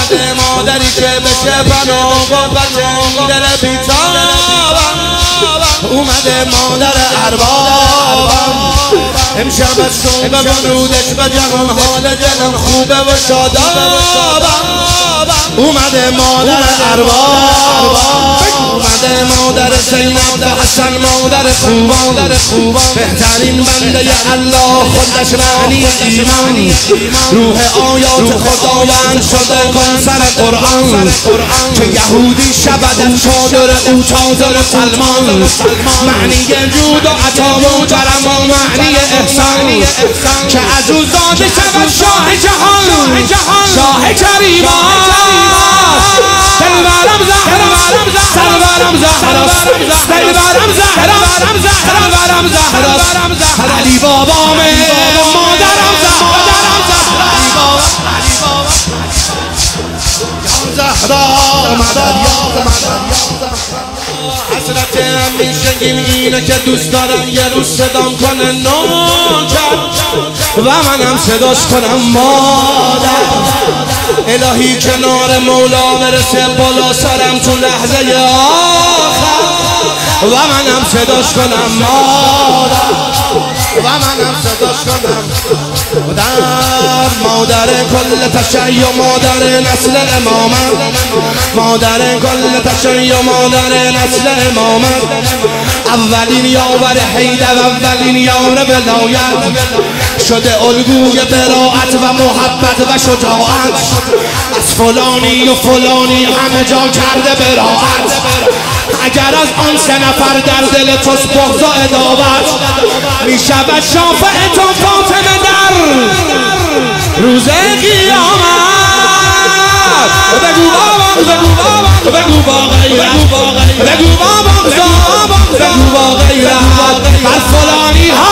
اومده مادری که بشه پناه و دل بیتابم، اومده مادر اربابم. امشب از صبح جنودش به جهان حال دلم خوبه و شادابم، اومده مادر اربابم، اومده مادر زینب و حسن مادر خوبان، بهترین بنده الله خودش معنی ایمان، روح آیات خداوند شده کن سر قرآن، که یهودی شود از چادر او چادر سلمان، معنی جود و عطا و کرم و معنی احسان، که از او زاده شود شاه جهان، شاه کریمان. دلبرم زهراست، سرورم زهراست، دلبرم زهراست، سرورم زهراست، علی بابامه مادرم زهراست، زهرا مادر حسرت همیشگیم اینه که دوست دارم یه روز صدام کنه نوکر و منم صداش کنم مادر. الهی کنار مولا برسه بالا سرم تو لحظه آخر و منم صداش کنم مادر، و منم صداش کنم مادر کل تشیع، مادر نسل امامت، مادر کل تشیع، مادر نسل امامت، اولین یاور حیدر، اولین یار ولایت، شده الگوی براعت و محبت و شجاعت، از فلانی و فلانی همه جا کرده براعت. اگر از آن 3 نفر در دل توست بغض و عداوت، میشود شافع تو فاطمه در روز قیامت. بگو بابا، بگو با غیرت، بگو بابا، بگو با غیرت، از فلانی ها